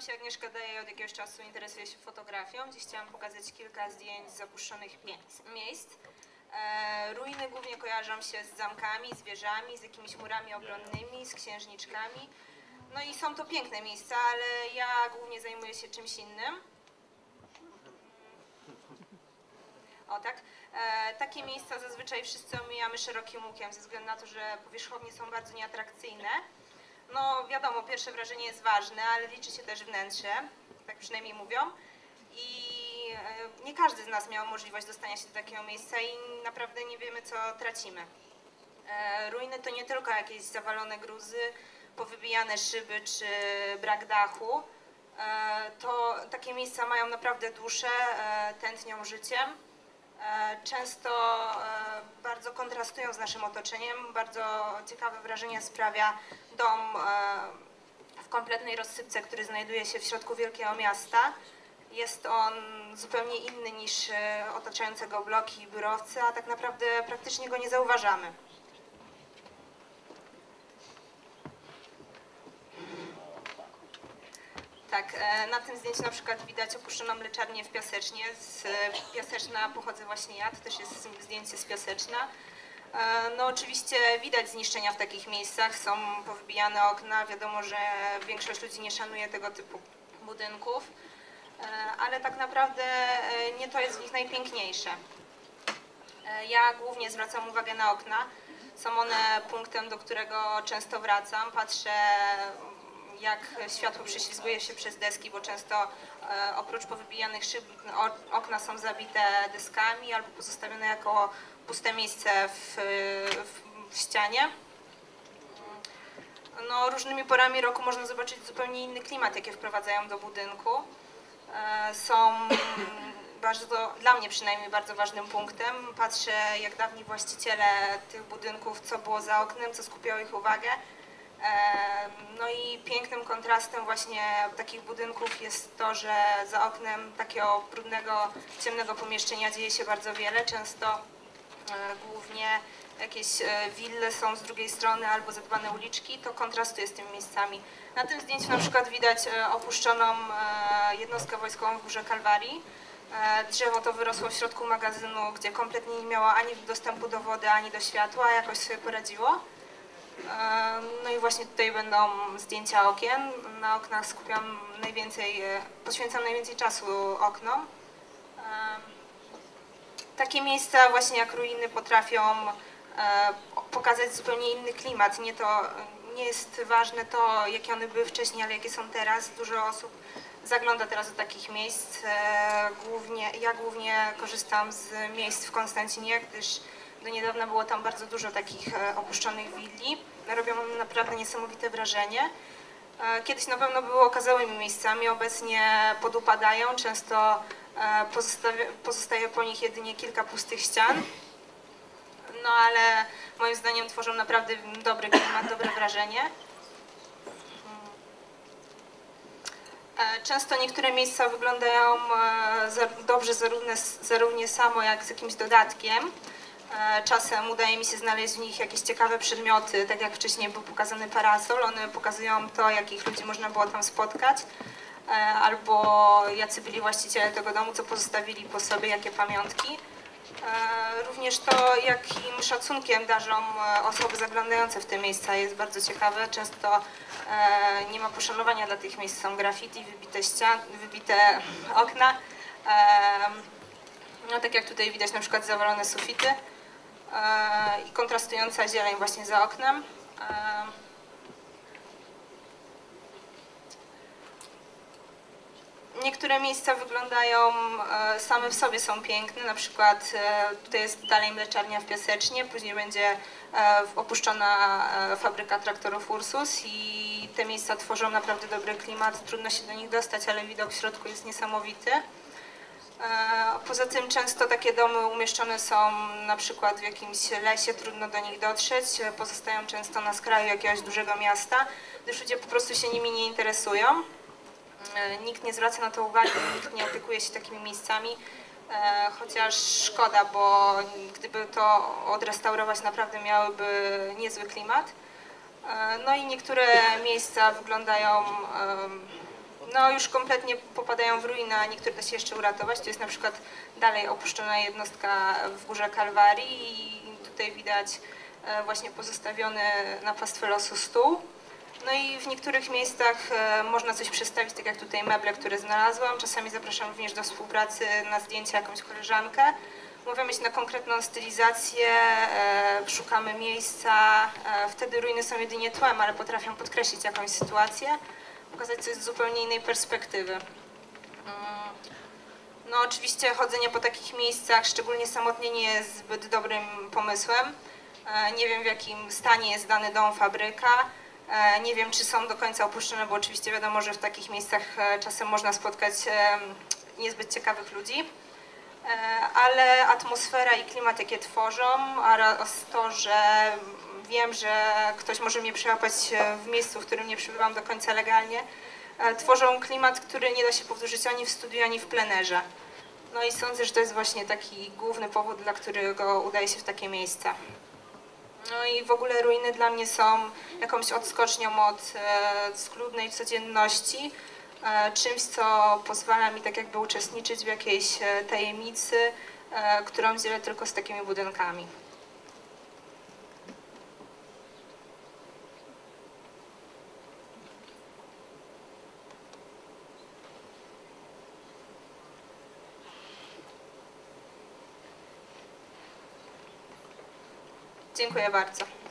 się Agnieszka Daje, od jakiegoś czasu interesuję się fotografią. Dziś chciałam pokazać kilka zdjęć z zapuszczonych miejsc. Ruiny głównie kojarzą się z zamkami, z wieżami, z jakimiś murami obronnymi, z księżniczkami. No i są to piękne miejsca, ale ja głównie zajmuję się czymś innym. O tak. Takie miejsca zazwyczaj wszyscy omijamy szerokim łukiem, ze względu na to, że powierzchownie są bardzo nieatrakcyjne. No wiadomo, pierwsze wrażenie jest ważne, ale liczy się też wnętrze, tak przynajmniej mówią. I nie każdy z nas miał możliwość dostania się do takiego miejsca i naprawdę nie wiemy, co tracimy. Ruiny to nie tylko jakieś zawalone gruzy, powybijane szyby czy brak dachu. To takie miejsca mają naprawdę duszę, tętnią życiem. Często bardzo kontrastują z naszym otoczeniem. Bardzo ciekawe wrażenie sprawia dom w kompletnej rozsypce, który znajduje się w środku wielkiego miasta. Jest on zupełnie inny niż otaczające go bloki i biurowce, a tak naprawdę praktycznie go nie zauważamy. Tak, na tym zdjęciu na przykład widać opuszczoną mleczarnię w Piasecznie. Z Piaseczna pochodzę właśnie ja, to też jest zdjęcie z Piaseczna. No oczywiście widać zniszczenia w takich miejscach, są powybijane okna, wiadomo, że większość ludzi nie szanuje tego typu budynków, ale tak naprawdę nie to jest w nich najpiękniejsze. Ja głównie zwracam uwagę na okna, są one punktem, do którego często wracam, patrzę jak światło prześlizguje się przez deski, bo często oprócz powybijanych szyb okna są zabite deskami albo pozostawione jako puste miejsce w ścianie. No, różnymi porami roku można zobaczyć zupełnie inny klimat, jaki wprowadzają do budynku. Są bardzo, dla mnie przynajmniej bardzo ważnym punktem. Patrzę, jak dawni właściciele tych budynków, co było za oknem, co skupiało ich uwagę. No i pięknym kontrastem właśnie takich budynków jest to, że za oknem takiego brudnego, ciemnego pomieszczenia dzieje się bardzo wiele. Często głównie jakieś wille są z drugiej strony albo zadbane uliczki, to kontrastuje z tymi miejscami. Na tym zdjęciu na przykład widać opuszczoną jednostkę wojskową w Górze Kalwarii. Drzewo to wyrosło w środku magazynu, gdzie kompletnie nie miało ani dostępu do wody, ani do światła, a jakoś sobie poradziło. No i właśnie tutaj będą zdjęcia okien. Na oknach poświęcam najwięcej czasu oknom. Takie miejsca właśnie jak ruiny potrafią pokazać zupełnie inny klimat. Nie jest ważne to, jakie one były wcześniej, ale jakie są teraz. Dużo osób zagląda teraz do takich miejsc. Ja głównie korzystam z miejsc w Konstancinie, gdyż do niedawna było tam bardzo dużo takich opuszczonych willi. Robią one naprawdę niesamowite wrażenie. Kiedyś na pewno były okazałymi miejscami, obecnie podupadają, często pozostaje po nich jedynie kilka pustych ścian. No ale moim zdaniem tworzą naprawdę dobry klimat, dobre wrażenie. Często niektóre miejsca wyglądają dobrze zarówno samo jak z jakimś dodatkiem. Czasem udaje mi się znaleźć w nich jakieś ciekawe przedmioty, tak jak wcześniej był pokazany parasol. One pokazują to, jakich ludzi można było tam spotkać, albo jacy byli właściciele tego domu, co pozostawili po sobie, jakie pamiątki. Również to, jakim szacunkiem darzą osoby zaglądające w te miejsca, jest bardzo ciekawe. Często nie ma poszanowania dla tych miejsc, są graffiti, wybite okna. No, tak jak tutaj widać na przykład zawalone sufity i kontrastująca zieleń właśnie za oknem. Niektóre miejsca wyglądają, same w sobie są piękne, na przykład tutaj jest dalej mleczarnia w Piasecznie, później będzie opuszczona fabryka traktorów Ursus i te miejsca tworzą naprawdę dobry klimat, trudno się do nich dostać, ale widok w środku jest niesamowity. Poza tym często takie domy umieszczone są na przykład w jakimś lesie, trudno do nich dotrzeć, pozostają często na skraju jakiegoś dużego miasta, gdyż ludzie po prostu się nimi nie interesują. Nikt nie zwraca na to uwagi, nikt nie opiekuje się takimi miejscami, chociaż szkoda, bo gdyby to odrestaurować, naprawdę miałyby niezły klimat. No i niektóre miejsca wyglądają no już kompletnie popadają w ruinę, a niektóre da się jeszcze uratować. Tu jest na przykład dalej opuszczona jednostka w Górze Kalwarii i tutaj widać właśnie pozostawiony na pastwę losu stół. No i w niektórych miejscach można coś przedstawić, tak jak tutaj meble, które znalazłam. Czasami zapraszam również do współpracy na zdjęcia jakąś koleżankę. Możemy mieć na konkretną stylizację, szukamy miejsca. Wtedy ruiny są jedynie tłem, ale potrafią podkreślić jakąś sytuację, pokazać coś z zupełnie innej perspektywy. No oczywiście chodzenie po takich miejscach, szczególnie samotnie, nie jest zbyt dobrym pomysłem. Nie wiem, w jakim stanie jest dany dom, fabryka. Nie wiem, czy są do końca opuszczone, bo oczywiście wiadomo, że w takich miejscach czasem można spotkać niezbyt ciekawych ludzi. Ale atmosfera i klimat, jakie tworzą, oraz to, że wiem, że ktoś może mnie przyłapać w miejscu, w którym nie przebywam do końca legalnie, tworzą klimat, który nie da się powtórzyć ani w studiu, ani w plenerze. No i sądzę, że to jest właśnie taki główny powód, dla którego udaje się w takie miejsca. No i w ogóle ruiny dla mnie są jakąś odskocznią od schludnej codzienności, czymś, co pozwala mi tak jakby uczestniczyć w jakiejś tajemnicy, którą dzielę tylko z takimi budynkami. Dziękuję bardzo.